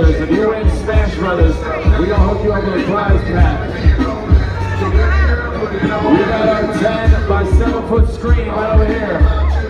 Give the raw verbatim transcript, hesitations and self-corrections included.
Brothers. If you win Smash Brothers, we're gonna hook you up with a prize pack. We got our ten by seven foot screen right over here.